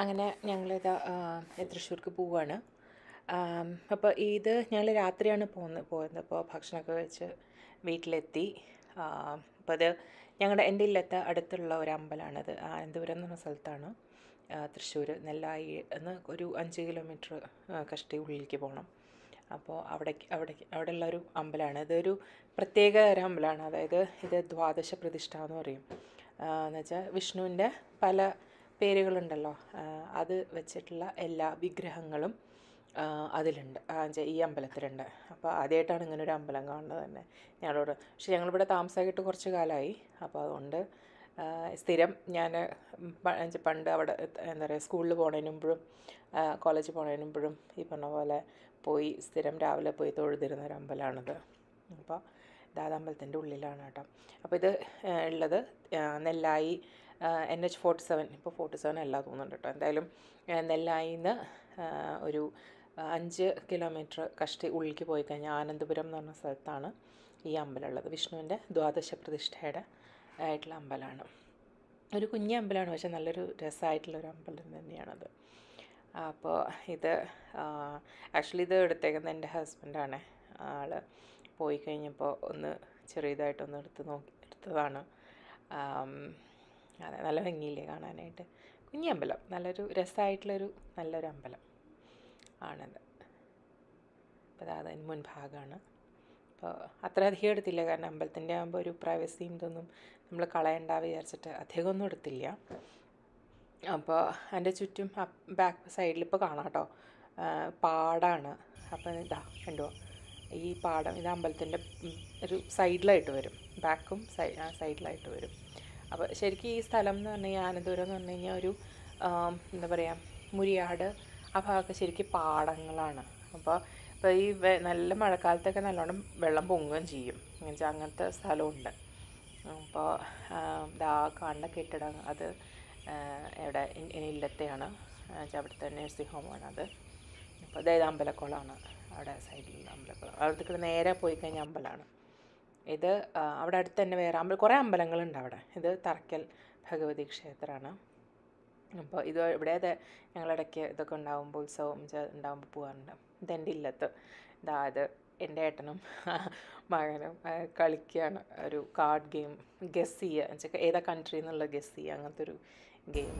അങ്ങനെ ഞങ്ങളിത് തൃശ്ശൂർക്ക് പോവുകയാണ്. അപ്പോൾ ഇത് ഞങ്ങൾ രാത്രിയാണ് പോയത്. അപ്പോൾ ഭക്ഷണമൊക്കെ കഴിച്ച് വീട്ടിലെത്തി. അപ്പോൾ അത് എൻ്റെ ഇല്ലത്തെ അടുത്തുള്ള ഒരു അമ്പലമാണത്. അനന്തപുരം എന്ന് പറഞ്ഞ സ്ഥലത്താണ്. തൃശ്ശൂർ നെല്ലായി എന്ന് ഒരു 5 കിലോമീറ്റർ കഷ്ടി ഉള്ളിലേക്ക് പോകണം. അപ്പോൾ അവിടെയുള്ള ഒരു അമ്പലമാണ്. ഇതൊരു പ്രത്യേക തരം അമ്പലമാണ്. അതായത് ഇത് ദ്വാദശ പ്രതിഷ്ഠ എന്ന് പറയും. എന്നുവെച്ചാൽ വിഷ്ണുവിൻ്റെ പല പേരുകളുണ്ടല്ലോ, അത് വെച്ചിട്ടുള്ള എല്ലാ വിഗ്രഹങ്ങളും അതിലുണ്ട്, ഈ അമ്പലത്തിലുണ്ട്. അപ്പോൾ ആദ്യമായിട്ടാണ് ഇങ്ങനൊരു അമ്പലം കാണുന്നത് തന്നെ ഞങ്ങളോട്. പക്ഷെ ഞങ്ങളിവിടെ താമസമായിട്ട് കുറച്ച് കാലമായി. അപ്പോൾ അതുകൊണ്ട് സ്ഥിരം ഞാൻ പണ്ട് അവിടെ എന്താ പറയുക, സ്കൂളിൽ പോണതിന് മുമ്പഴും കോളേജിൽ പോണതിന് മുമ്പഴും ഈ പറഞ്ഞ പോലെ പോയി സ്ഥിരം രാവിലെ പോയി തൊഴുതിരുന്ന ഒരു അമ്പലമാണിത്. അപ്പോൾ അമ്പലത്തിൻ്റെ ഉള്ളിലാണ് കേട്ടോ. അപ്പോൾ ഇത് ഉള്ളത് നെല്ലായി NH47, ഇപ്പോൾ 47 അല്ല തോന്നുന്നുണ്ട് കേട്ടോ. എന്തായാലും നെല്ലായിന്ന് ഒരു 5 കിലോമീറ്റർ കഷ്ടി ഉള്ളിലേക്ക് പോയി കഴിഞ്ഞാൽ ആനന്ദപുരം എന്ന് പറഞ്ഞ സ്ഥലത്താണ് ഈ അമ്പലം ഉള്ളത്. വിഷ്ണുവിൻ്റെ ദ്വാദശ പ്രതിഷ്ഠയുടെ ആയിട്ടുള്ള അമ്പലമാണ്. ഒരു കുഞ്ഞ് അമ്പലമാണ്, പക്ഷേ നല്ലൊരു രസമായിട്ടുള്ളൊരു അമ്പലം തന്നെയാണത്. അപ്പോൾ ഇത് ആക്ച്വലി ഇത് എടുത്തേക്കുന്നത് എൻ്റെ ഹസ്ബൻഡാണ്. ആൾ പോയി കഴിഞ്ഞപ്പോൾ ഒന്ന് ചെറിയതായിട്ടൊന്ന് എടുത്തതാണ്. അതെ, നല്ല ഭംഗിയില്ലേ കാണാനായിട്ട്. കുഞ്ഞമ്പലം, നല്ലൊരു രസമായിട്ടുള്ളൊരു നല്ലൊരു അമ്പലം ആണത്. അപ്പോൾ അതിന് മുൻഭാഗമാണ്. അപ്പോൾ അത്ര അധികം എടുത്തില്ല, കാരണം അമ്പലത്തിൻ്റെ ആകുമ്പോൾ ഒരു പ്രൈവസിയും ഇതൊന്നും നമ്മൾ കളയണ്ട വിചാരിച്ചിട്ട് അധികമൊന്നും എടുത്തില്ല. അപ്പോൾ എൻ്റെ ചുറ്റും ബാക്ക് സൈഡിൽ ഇപ്പോൾ കാണാം കേട്ടോ, പാടാണ്. അപ്പോൾ ഇതാ കണ്ടോ, ഈ പാടം ഇത് അമ്പലത്തിൻ്റെ ഒരു സൈഡിലായിട്ട് വരും, ബാക്കും സൈഡിലായിട്ട് വരും. അപ്പോൾ ശരിക്കും ഈ സ്ഥലം എന്ന് പറഞ്ഞു കഴിഞ്ഞാൽ ആനന്ദപുരം എന്ന് പറഞ്ഞു കഴിഞ്ഞാൽ ഒരു എന്താ പറയുക, മുരിയാട് ആ ഭാഗമൊക്കെ ശരിക്കും പാടങ്ങളാണ്. അപ്പോൾ ഈ നല്ല മഴക്കാലത്തൊക്കെ നല്ലോണം വെള്ളം പൊങ്ങുകയും ചെയ്യും. എന്നുവെച്ചാൽ അങ്ങനത്തെ സ്ഥലമുണ്ട്. അപ്പോൾ ഇതാ കാണുന്ന കെട്ടിടം അത് ഇവിടെ ഇല്ലത്തെയാണ്, അവിടുത്തെ നഴ്സിംഗ് ഹോമാണ് അത്. അപ്പോൾ അതായത് അമ്പലക്കുളമാണ് അവിടെ സൈഡിലുള്ള അമ്പലക്കുളം. അവിടത്തേക്ക് നേരെ പോയി കഴിഞ്ഞാൽ അമ്പലമാണ് ഇത്. അവിടെ അടുത്ത് തന്നെ വേറെ കുറേ അമ്പലങ്ങളുണ്ട് അവിടെ. ഇത് തറയ്ക്കൽ ഭഗവതി ക്ഷേത്രമാണ്. അപ്പോൾ ഇത് ഇവിടെ ഞങ്ങളിടയ്ക്ക് ഇതൊക്കെ ഉണ്ടാകുമ്പോൾ, ഉത്സവം ഉണ്ടാകുമ്പോൾ പോകാറുണ്ട്. ഇതെൻ്റെ ഇല്ലത്ത് ഇത് എൻ്റെ ഏട്ടനും മകനും കളിക്കുകയാണ്. ഒരു കാർഡ് ഗെയിം, ഗസ് ചെയ്യുക എന്നുവെച്ചാൽ ഏതാ കൺട്രി എന്നുള്ള ഗസ് ചെയ്യുക, അങ്ങനത്തെ ഒരു ഗെയിം.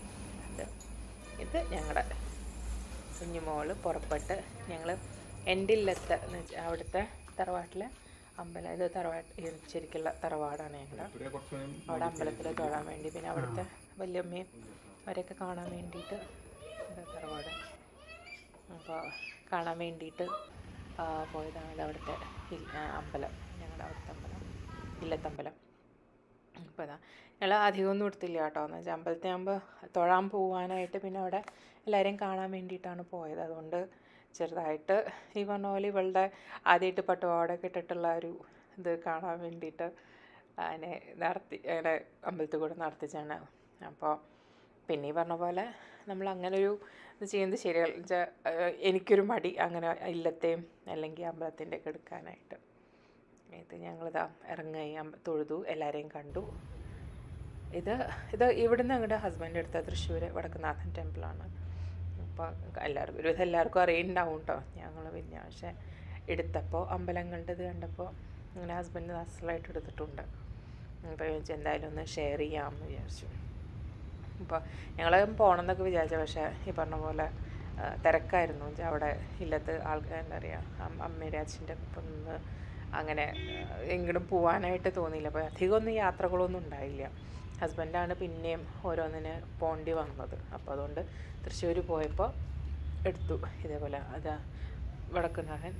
ഇത് ഞങ്ങളുടെ കുഞ്ഞുമോള് പുറപ്പെട്ട് ഞങ്ങൾ എൻ്റെ ഇല്ലത്ത് എന്ന് വെച്ചാൽ അവിടുത്തെ തറവാട്ടിലെ അമ്പലം. ഇത് ശരിക്കുള്ള തറവാടാണ് ഞങ്ങളുടെ. അവിടെ അമ്പലത്തിൽ തൊഴാൻ വേണ്ടി, പിന്നെ അവിടുത്തെ വല്യമ്മയും അവരെയൊക്കെ കാണാൻ വേണ്ടിയിട്ട് തറവാട്. അപ്പോൾ കാണാൻ വേണ്ടിയിട്ട് പോയതാണ്. ഇത് അവിടുത്തെ അമ്പലം, ഞങ്ങളുടെ അവിടുത്തെ അമ്പലം, ഇല്ലത്തമ്പലം. അപ്പോൾ ഞങ്ങൾ അധികമൊന്നും എടുത്തില്ല കേട്ടോ. എന്ന് വെച്ചാൽ അമ്പലത്തിനാകുമ്പോൾ തൊഴാൻ പോകാനായിട്ട്, പിന്നെ അവിടെ എല്ലാവരെയും കാണാൻ വേണ്ടിയിട്ടാണ് പോയത്. അതുകൊണ്ട് ചെറുതായിട്ട് ഈ പറഞ്ഞ പോലെ ഇവളുടെ ആദ്യമായിട്ട് പട്ടുപാവാടയൊക്കെ ഇട്ടിട്ടുള്ള ഒരു ഇത് കാണാൻ വേണ്ടിയിട്ട് അങ്ങനെ അമ്പലത്തിൽ കൂടെ നടത്തിച്ചാണ്. അപ്പോൾ പിന്നെ ഈ പറഞ്ഞ പോലെ നമ്മൾ അങ്ങനൊരു ഇത് ചെയ്യുന്നത് ശരിയല്ല. വെച്ചാൽ എനിക്കൊരു മടി അങ്ങനെ ഇല്ലത്തെയും അല്ലെങ്കിൽ അമ്പലത്തിൻ്റെ ഒക്കെ എടുക്കാനായിട്ട്. ഇത് ഞങ്ങളിതാ ഇറങ്ങി തൊഴുതു, എല്ലാവരെയും കണ്ടു. ഇത് ഇവിടുന്ന് ഞങ്ങളുടെ ഹസ്ബൻഡ് എടുത്ത തൃശ്ശൂർ വടക്കുന്നാഥൻ ടെമ്പിളാണ്. അപ്പോൾ എല്ലാവർക്കും അറിയുന്നുണ്ടാവും കേട്ടോ. ഞങ്ങൾ പിന്നെ പക്ഷേ എടുത്തപ്പോൾ അമ്പലങ്ങളുടെ ഇത് കണ്ടപ്പോൾ അങ്ങനെ ഹസ്ബൻഡ് അസലായിട്ട് എടുത്തിട്ടുണ്ട്. അപ്പോൾ ചോദിച്ചാൽ എന്തായാലും ഒന്ന് ഷെയർ ചെയ്യാമെന്ന് വിചാരിച്ചു. അപ്പോൾ ഞങ്ങൾ പോകണമെന്നൊക്കെ വിചാരിച്ചു, പക്ഷേ ഈ പറഞ്ഞ പോലെ തിരക്കായിരുന്നു. അവിടെ ഇല്ലത്ത് ആൾക്കാർ എന്താ പറയുക, അമ്മയുടെ അച്ഛൻ്റെ ഒപ്പം നിന്ന് അങ്ങനെ എങ്ങോട്ടും പോകാനായിട്ട് തോന്നിയില്ല. അപ്പോൾ അധികമൊന്നും യാത്രകളൊന്നും ഉണ്ടായില്ല. ഹസ്ബൻഡാണ് പിന്നെയും ഓരോന്നിന് പോകേണ്ടി വന്നത്. അപ്പോൾ അതുകൊണ്ട് തൃശ്ശൂർ പോയപ്പോൾ എടുത്തു. ഇതേപോലെ അതാ വടക്കുന്നാഥൻ,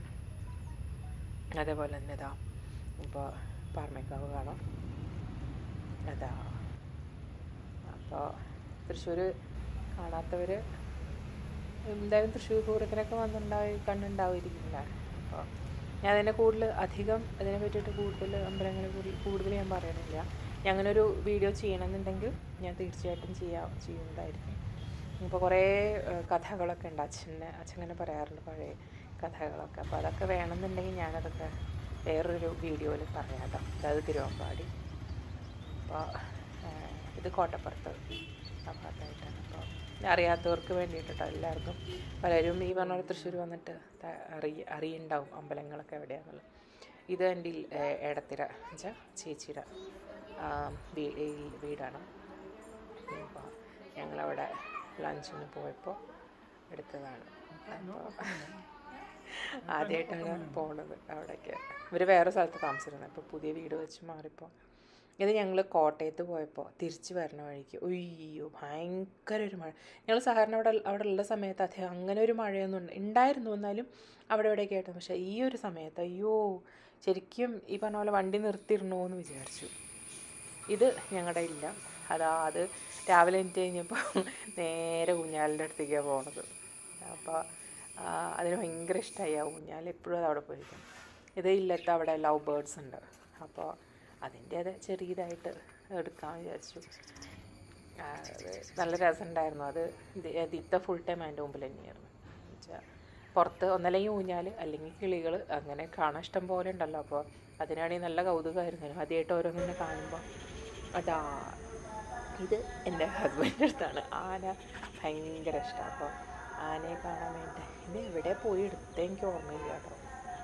അതേപോലെ തന്നെ ഇതാ ഇപ്പോൾ പാറമേക്കാവ് കാണാം അതാ. അപ്പോൾ തൃശ്ശൂർ കാണാത്തവർ എന്തായാലും തൃശ്ശൂർ പൂരത്തിനൊക്കെ കണ്ടുണ്ടാവുമായിരിക്കില്ല. അപ്പോൾ ഞാൻ അതിനെ അധികം അതിനെ പറ്റിയിട്ട് കൂടുതൽ അമ്പലങ്ങളെ കൂടുതൽ ഞാൻ പറയണില്ല. അങ്ങനൊരു വീഡിയോ ചെയ്യണമെന്നുണ്ടെങ്കിൽ ഞാൻ തീർച്ചയായിട്ടും ചെയ്യുന്നതായിരിക്കും. ഇപ്പോൾ കുറേ കഥകളൊക്കെ ഉണ്ട്, അച്ഛങ്ങനെ പറയാറുണ്ട് പഴയ കഥകളൊക്കെ. അപ്പോൾ അതൊക്കെ വേണമെന്നുണ്ടെങ്കിൽ ഞാനതൊക്കെ വേറൊരു വീഡിയോയിൽ പറയാം. അതായത് തിരുവമ്പാടി. അപ്പോൾ ഇത് കോട്ടപ്പുറത്ത് ആ ഭാഗത്തായിട്ടാണ്. അപ്പോൾ അറിയാത്തവർക്ക് വേണ്ടിയിട്ടോ എല്ലാവർക്കും പലരും ഈ പറഞ്ഞ പോലെ തൃശ്ശൂർ വന്നിട്ട് അറിയുണ്ടാവും അമ്പലങ്ങളൊക്കെ എവിടെയാണെന്നുള്ളത്. ഇത് എൻ്റെ ഏടത്തിര വെച്ചാൽ ചേച്ചിയുടെ വീടാണ്. അപ്പോൾ ഞങ്ങളവിടെ ലഞ്ചിന് പോയപ്പോൾ എടുത്തതാണ്. അപ്പോൾ ആദ്യമായിട്ടാണ് പോണത് അവിടേക്ക്. ഇവർ വേറെ സ്ഥലത്ത് താമസിച്ചിരുന്നത്, ഇപ്പോൾ പുതിയ വീട് വെച്ച് മാറിപ്പോൾ. ഇത് ഞങ്ങൾ കോട്ടയത്ത് പോയപ്പോൾ തിരിച്ച് വരുന്ന വഴിക്ക് ഒയ്യോ ഭയങ്കര ഒരു മഴ. ഞങ്ങൾ സാധാരണ അവിടെ ഉള്ള സമയത്ത് അധികം അങ്ങനെ ഒരു മഴയൊന്നും ഉണ്ടായിരുന്നു, എന്നാലും അവിടെ ഇവിടെയൊക്കെ ആയിട്ട്. പക്ഷേ ഈ ഒരു സമയത്ത് അയ്യോ ശരിക്കും ഈ പറഞ്ഞ പോലെ വണ്ടി നിർത്തിയിടണോ എന്ന് വിചാരിച്ചു. ഇത് ഞങ്ങളുടെ ഇല്ല. അത് രാവിലെ എനിക്ക് കഴിഞ്ഞപ്പോൾ നേരെ ഊഞ്ഞാലിൻ്റെ അടുത്തേക്കാണ് പോണത്. അപ്പോൾ അതിന് ഭയങ്കര ഇഷ്ടമായി ആ ഊഞ്ഞാൽ, എപ്പോഴും അത് അവിടെ പോയിരിക്കും. ഇത് ഇല്ലത്ത് അവിടെ ലവ് ബേർഡ്സ് ഉണ്ട്, അപ്പോൾ അതിൻ്റെ അത് ചെറിയതായിട്ട് എടുക്കാൻ വിചാരിച്ചു. നല്ല രസമുണ്ടായിരുന്നു. അത് ഇത്ത ഫുൾ ടൈം അതിൻ്റെ മുമ്പിൽ തന്നെയായിരുന്നു. എന്നുവെച്ചാൽ പുറത്ത് ഒന്നല്ലെങ്കിൽ ഊഞ്ഞാൽ അല്ലെങ്കിൽ കിളികൾ അങ്ങനെ കാണാൻ ഇഷ്ടം പോലെ ഉണ്ടല്ലോ. അപ്പോൾ അതിനാണെങ്കിൽ നല്ല കൗതുകമായിരുന്നു. ആദ്യമായിട്ട് ഓരോന്നിനെ കാണുമ്പോൾ അതാ ഇത് എൻ്റെ ഹസ്ബൻഡിൻ്റെ അടുത്താണ്. ആന ഭയങ്കര ഇഷ്ടമാണ്. അപ്പോൾ ആനയെ കാണാൻ വേണ്ടി ഇത് എവിടെ പോയി എടുത്തേ എനിക്ക് ഓർമ്മയില്ല കേട്ടോ.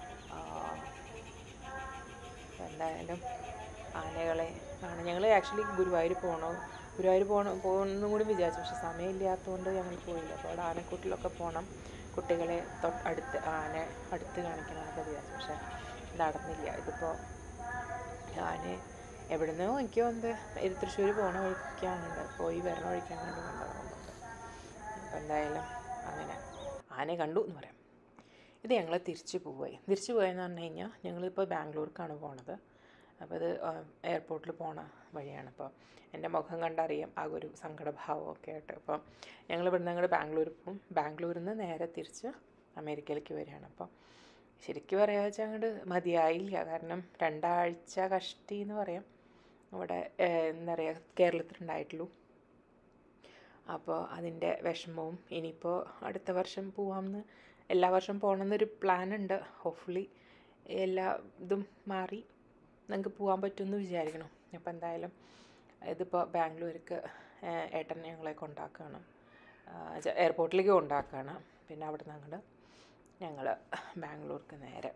എന്തായാലും ആനകളെ കാണാൻ ഞങ്ങൾ ആക്ച്വലി ഗുരുവായൂർ പോകുമെന്നും കൂടി വിചാരിച്ചു. പക്ഷെ സമയമില്ലാത്തതുകൊണ്ട് ഞങ്ങൾ പോയില്ല. അപ്പോൾ അവിടെ ആനക്കൂട്ടിലൊക്കെ പോകണം, കുട്ടികളെ ആന അടുത്ത് കാണിക്കണമെന്നൊക്കെ വിചാരിച്ചു. പക്ഷെ നടന്നില്ല. ഇതിപ്പോൾ ഞാൻ എവിടുന്നോ എനിക്ക് വന്ന് തൃശ്ശൂർ പോകണ വഴിക്കാണുണ്ട്, പോയി വരണ വഴിക്കാണുണ്ട് കൊണ്ടുപോകുന്നത്. അപ്പോൾ എന്തായാലും അങ്ങനെ ആനയെ കണ്ടു എന്ന് പറയാം. ഇത് ഞങ്ങൾ തിരിച്ചു പോയെന്ന് പറഞ്ഞു കഴിഞ്ഞാൽ ഞങ്ങളിപ്പോൾ ബാംഗ്ലൂർക്കാണ് പോണത്. അപ്പോൾ ഇത് എയർപോർട്ടിൽ പോണ വഴിയാണ്. അപ്പോൾ എൻ്റെ മുഖം കണ്ടറിയാം ആകെ ഒരു സങ്കടഭാവമൊക്കെ ആയിട്ട്. അപ്പോൾ ഞങ്ങൾ ഇവിടുന്ന് അങ്ങോട്ട് ബാംഗ്ലൂർ പോകും. ബാംഗ്ലൂരിൽ നിന്ന് നേരെ തിരിച്ച് അമേരിക്കയിലേക്ക് വരികയാണ്. അപ്പോൾ ശരിക്കും പറയുക വെച്ചാൽ അങ്ങോട്ട് മതിയായില്ല. കാരണം 2 ആഴ്ച കഷ്ടി എന്ന് പറയാം ഇവിടെ എന്താ പറയുക കേരളത്തിലുണ്ടായിട്ടുള്ളൂ. അപ്പോൾ അതിൻ്റെ വിഷമവും ഇനിയിപ്പോൾ അടുത്ത വർഷം പോകാമെന്ന്, എല്ലാ വർഷം പോകണമെന്നൊരു പ്ലാനുണ്ട്. ഹോപ്പ്ഫുള്ളി എല്ലാ ഇതും മാറി നമുക്ക് പോകാൻ പറ്റുമെന്ന് വിചാരിക്കണം. അപ്പോൾ എന്തായാലും ഇതിപ്പോൾ ബാംഗ്ലൂർക്ക് ഏട്ടൻ ഞങ്ങളെ കൊണ്ടാക്കുകയാണ്, എയർപോർട്ടിലേക്ക് കൊണ്ടാക്കുകയാണ്. പിന്നെ അവിടെ നിന്ന് ഞങ്ങൾ ബാംഗ്ലൂർക്ക് നേരെ.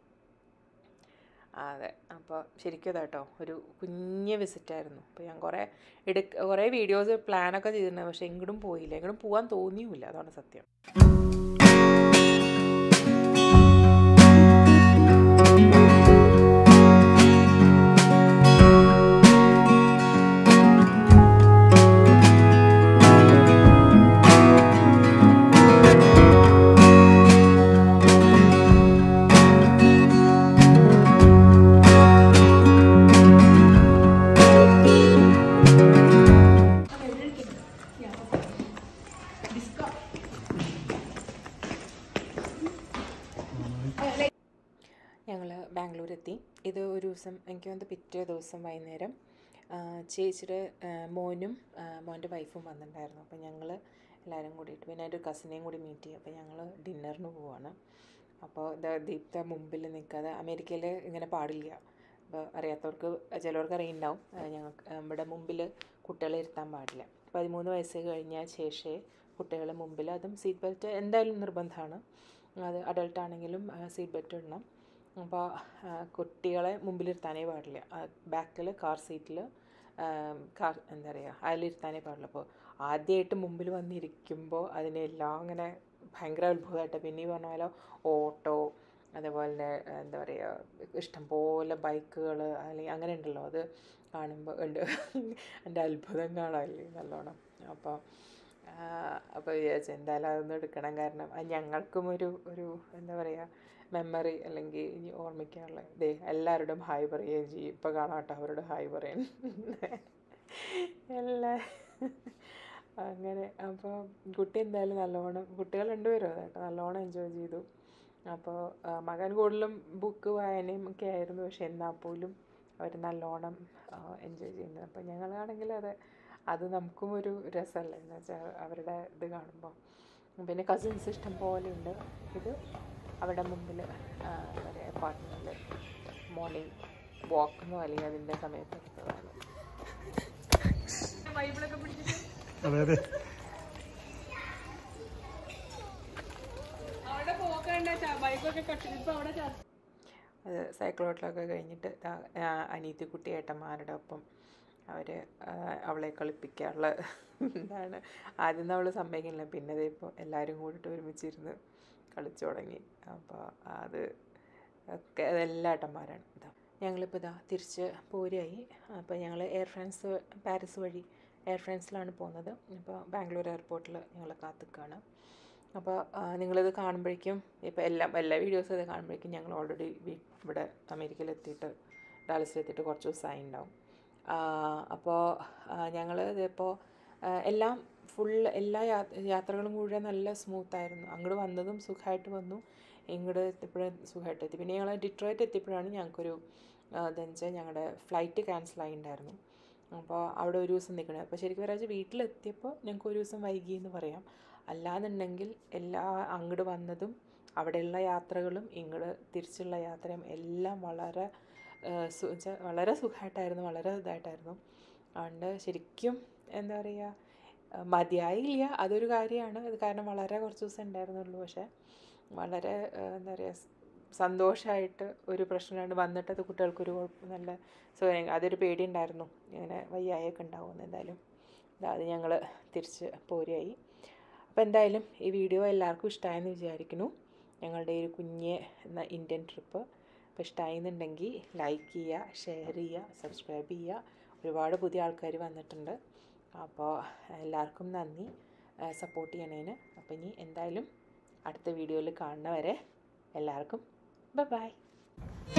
അതെ, അപ്പോൾ ശരിക്കും അതാട്ടോ ഒരു കുഞ്ഞ് വിസിറ്റായിരുന്നു. അപ്പോൾ ഞാൻ കുറേ വീഡിയോസ് പ്ലാനൊക്കെ ചെയ്തിട്ടുണ്ട്, പക്ഷേ എങ്ങോട്ടും പോയില്ല, എങ്ങോട്ടും പോകാൻ തോന്നിയുമില്ല. അതാണ് സത്യം. ഞങ്ങൾ ബാംഗ്ലൂരെത്തി. ഇത് ഒരു ദിവസം എനിക്ക് വന്ന് പിറ്റേ ദിവസം വൈകുന്നേരം ചേച്ചിയുടെ മോൻ്റെ വൈഫും വന്നിട്ടുണ്ടായിരുന്നു. അപ്പോൾ ഞങ്ങൾ എല്ലാവരും കൂടിയിട്ട് പിന്നെ എൻ്റെ ഒരു കസിനെയും കൂടി മീറ്റ് ചെയ്യും. അപ്പോൾ ഞങ്ങൾ ഡിന്നറിന് പോവാണ്. അപ്പോൾ ദീപ്ത മുമ്പിൽ നിൽക്കാതെ, അമേരിക്കയിൽ ഇങ്ങനെ പാടില്ല. അപ്പോൾ അറിയാത്തവർക്ക് ചിലവർക്ക് അറിയുന്നുണ്ടാവും, ഞങ്ങൾക്ക് നമ്മുടെ മുമ്പിൽ കുട്ടികളെ ഇരുത്താൻ പാടില്ല. 13 വയസ്സ് കഴിഞ്ഞാൽ ശേഷമേ കുട്ടികളെ മുമ്പിൽ, അതും സീറ്റ് ബെൽറ്റ് എന്തായാലും നിർബന്ധമാണ്. അത് അഡൾട്ടാണെങ്കിലും സീറ്റ് ബെൽറ്റ് ഇടണം. അപ്പോൾ കുട്ടികളെ മുമ്പിലിരുത്താനേ പാടില്ല. ബാക്കിൽ കാർ സീറ്റിൽ എന്താ പറയുക അതിലിരുത്താനേ പാടില്ല. അപ്പോൾ ആദ്യമായിട്ട് മുമ്പിൽ വന്നിരിക്കുമ്പോൾ അതിനെല്ലാം അങ്ങനെ ഭയങ്കര അത്ഭുതമായിട്ട്. പിന്നെ ഈ പറഞ്ഞ പോലെ ഓട്ടോ, അതേപോലെ എന്താ പറയുക ഇഷ്ടംപോലെ ബൈക്കുകൾ അല്ലെങ്കിൽ അങ്ങനെ ഉണ്ടല്ലോ, അത് കാണുമ്പോൾ ഉണ്ട് എൻ്റെ അത്ഭുതം കാണാമല്ലേ നല്ലോണം. അപ്പോൾ വിചാരിച്ചു എന്തായാലും അതൊന്നും എടുക്കണം. കാരണം ഞങ്ങൾക്കും ഒരു എന്താ പറയുക മെമ്മറി, അല്ലെങ്കിൽ ഇനി ഓർമ്മിക്കാനുള്ള എല്ലാവരോടും ഹായ് പറയുകയും ചെയ്യും. ഇപ്പോൾ കാണാം കേട്ടോ അവരോട് ഹായ് പറയാൻ അങ്ങനെ. അപ്പോൾ കുട്ടി എന്തായാലും നല്ലോണം, കുട്ടികൾ 2 പേരും അതായിട്ട് നല്ലോണം എൻജോയ് ചെയ്തു. അപ്പോൾ മകൻ കൂടുതലും ബുക്ക് വായനയും ഒക്കെ ആയിരുന്നു, പക്ഷെ എന്നാൽ പോലും അവർ നല്ലോണം എൻജോയ് ചെയ്യുന്നത്. അപ്പോൾ ഞങ്ങളാണെങ്കിൽ അത് നമുക്കും ഒരു രസമല്ലേ എന്ന് വെച്ചാൽ അവരുടെ ഇത് കാണുമ്പോൾ. പിന്നെ കസിൻസ് ഇഷ്ടം പോലെ ഉണ്ട്. ഇത് അവിടെ മുമ്പിൽ എന്താ പറയുക അപ്പാർട്ട്മെൻറ്റിൽ മോർണിംഗ് വാക്കെന്നോ അല്ലെങ്കിൽ അതിൻ്റെ സമയത്ത് എടുത്തതാണ്. അത് സൈക്കിളോട്ടിലൊക്കെ കഴിഞ്ഞിട്ട് അനീത്തി കുട്ടി ഏട്ടന്മാരുടെ ഒപ്പം അവർ അവളെ കളിപ്പിക്കാനുള്ള എന്താണ് ആദ്യം അവൾ സമ്മതിക്കുന്നില്ല, പിന്നെ ഇപ്പോൾ എല്ലാവരും കൂടിയിട്ട് ഒരുമിച്ചിരുന്ന് കളിച്ചു തുടങ്ങി. അപ്പോൾ അത് ഒക്കെ അതെല്ലാ ഏട്ടന്മാരാണ്. ഞങ്ങളിപ്പോൾ തിരിച്ച് പോരുകയായി. അപ്പോൾ ഞങ്ങൾ പാരീസ് വഴി എയർ ഫ്രാൻസിലാണ് പോകുന്നത്. അപ്പോൾ ബാംഗ്ലൂർ എയർപോർട്ടിൽ ഞങ്ങൾ കാത്തിക്കുകയാണ്. അപ്പോൾ നിങ്ങളിത് കാണുമ്പോഴേക്കും ഇപ്പോൾ എല്ലാ വീഡിയോസും ഇത് കാണുമ്പോഴേക്കും ഞങ്ങൾ ഓൾറെഡി ഇവിടെ അമേരിക്കയിലെത്തിയിട്ട് ഡാലസിലെത്തിയിട്ട് കുറച്ച് ദിവസമായി ഉണ്ടാവും. അപ്പോൾ ഞങ്ങൾ ഇതിപ്പോൾ എല്ലാം എല്ലാ യാത്രകളും കൂടെ നല്ല സ്മൂത്തായിരുന്നു. അങ്ങോട്ട് വന്നതും സുഖമായിട്ട് വന്നു, ഇങ്ങോട്ട് എത്തിയപ്പോഴും സുഖമായിട്ട് എത്തി. പിന്നെ ഞങ്ങൾ ഡിട്രോയിറ്റ് എത്തിയപ്പോഴാണ് ഞങ്ങൾക്കൊരു എന്താണെന്ന് വെച്ചാൽ ഞങ്ങളുടെ ഫ്ലൈറ്റ് ക്യാൻസലായിട്ടുണ്ടായിരുന്നു. അപ്പോൾ അവിടെ ഒരു ദിവസം നിൽക്കണേ. അപ്പോൾ ശരിക്കും പറയാച്ചാൽ വീട്ടിലെത്തിയപ്പോൾ ഞങ്ങൾക്ക് ഒരു ദിവസം വൈകിയെന്ന് പറയാം. അല്ലാന്നുണ്ടെങ്കിൽ അങ്ങോട്ട് വന്നതും അവിടെയുള്ള യാത്രകളും ഇങ്ങോട്ട് തിരിച്ചുള്ള യാത്രയും എല്ലാം വളരെ സുഖമായിട്ടായിരുന്നു, വളരെ ഇതായിട്ടായിരുന്നു. അതുകൊണ്ട് ശരിക്കും എന്താ പറയുക, മതിയായില്ല, അതൊരു കാര്യമാണ്. അത് കാരണം വളരെ കുറച്ച് ദിവസം ഉണ്ടായിരുന്നുള്ളൂ. പക്ഷേ വളരെ എന്താ പറയുക, സന്തോഷമായിട്ട് ഒരു പ്രശ്നമില്ലാണ്ട് വന്നിട്ടത് കുട്ടികൾക്കൊരു നല്ല സുഖം. അതൊരു പേടിയുണ്ടായിരുന്നു, ഇങ്ങനെ വയ്യായൊക്കെ ഉണ്ടാവുമെന്ന്. എന്തായാലും അത് ഞങ്ങൾ തിരിച്ച് പോരുകയായി. അപ്പോൾ എന്തായാലും ഈ വീഡിയോ എല്ലാവർക്കും ഇഷ്ടമായെന്ന് വിചാരിക്കുന്നു. ഞങ്ങളുടെ ഒരു കുഞ്ഞ് ഇന്ത്യൻ ട്രിപ്പ്. അപ്പോൾ ഇഷ്ടമായെന്നുണ്ടെങ്കിൽ ലൈക്ക് ചെയ്യുക, ഷെയർ ചെയ്യുക, സബ്സ്ക്രൈബ് ചെയ്യുക. ഒരുപാട് പുതിയ ആൾക്കാർ വന്നിട്ടുണ്ട്. അപ്പോൾ എല്ലാവർക്കും നന്ദി സപ്പോർട്ട് ചെയ്യണേന്. അപ്പോൾ ഇനി എന്തായാലും അടുത്ത വീഡിയോയിൽ കാണുന്നവരെ എല്ലാവർക്കും ബൈ.